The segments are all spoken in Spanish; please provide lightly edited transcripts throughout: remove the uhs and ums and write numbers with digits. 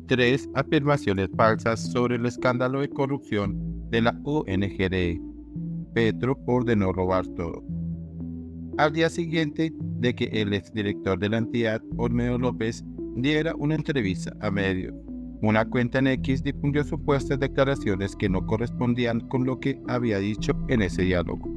Tres afirmaciones falsas sobre el escándalo de corrupción de la ONG. Petro ordenó robar todo. Al día siguiente de que el exdirector de la entidad, Olmedo López, diera una entrevista a medios, una cuenta en X difundió supuestas declaraciones que no correspondían con lo que había dicho en ese diálogo.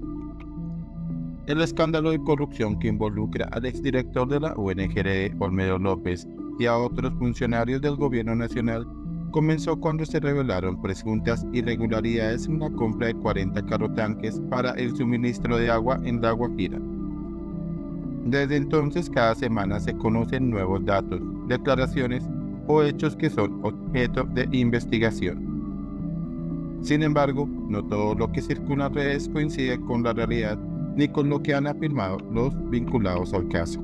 El escándalo de corrupción que involucra al exdirector de la ONG, Olmedo López, y a otros funcionarios del gobierno nacional comenzó cuando se revelaron presuntas irregularidades en la compra de 40 carrotanques para el suministro de agua en La Guajira. Desde entonces, cada semana se conocen nuevos datos, declaraciones o hechos que son objeto de investigación. Sin embargo, no todo lo que circula en redes coincide con la realidad ni con lo que han afirmado los vinculados al caso.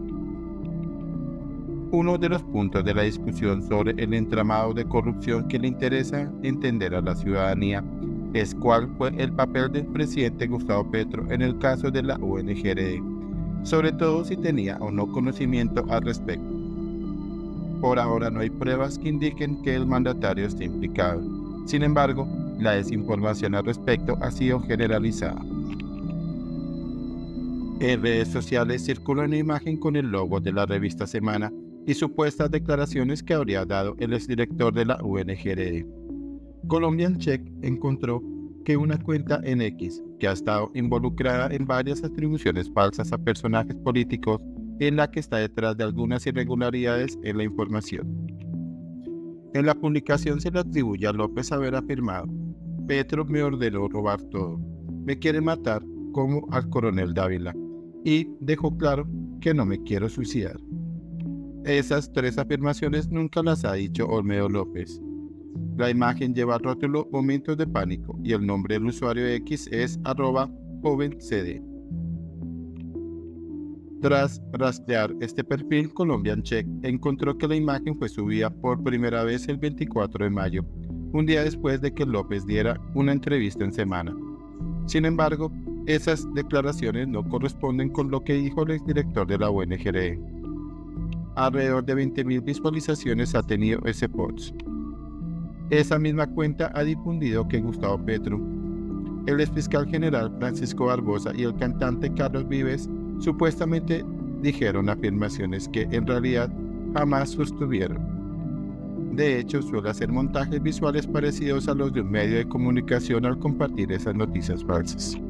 Uno de los puntos de la discusión sobre el entramado de corrupción que le interesa entender a la ciudadanía es cuál fue el papel del presidente Gustavo Petro en el caso de la ONG, sobre todo si tenía o no conocimiento al respecto. Por ahora no hay pruebas que indiquen que el mandatario esté implicado. Sin embargo, la desinformación al respecto ha sido generalizada. En redes sociales circula una imagen con el logo de la revista Semana y supuestas declaraciones que habría dado el exdirector de la ONG. Colombian Check encontró que una cuenta en X, que ha estado involucrada en varias atribuciones falsas a personajes políticos, en la que está detrás de algunas irregularidades en la información. En la publicación se le atribuye a López haber afirmado: Petro me ordenó robar todo, me quiere matar como al coronel Dávila, y dejó claro que no me quiero suicidar. Esas tres afirmaciones nunca las ha dicho Olmedo López. La imagen lleva el rótulo Momentos de Pánico y el nombre del usuario X es @jovencd. Tras rastrear este perfil, Colombian Check encontró que la imagen fue subida por primera vez el 24 de mayo, un día después de que López diera una entrevista en Semana. Sin embargo, esas declaraciones no corresponden con lo que dijo el exdirector de la ONG. Alrededor de 20.000 visualizaciones ha tenido ese post. Esa misma cuenta ha difundido que Gustavo Petro, el exfiscal general Francisco Barbosa y el cantante Carlos Vives supuestamente dijeron afirmaciones que en realidad jamás sostuvieron. De hecho, suele hacer montajes visuales parecidos a los de un medio de comunicación al compartir esas noticias falsas.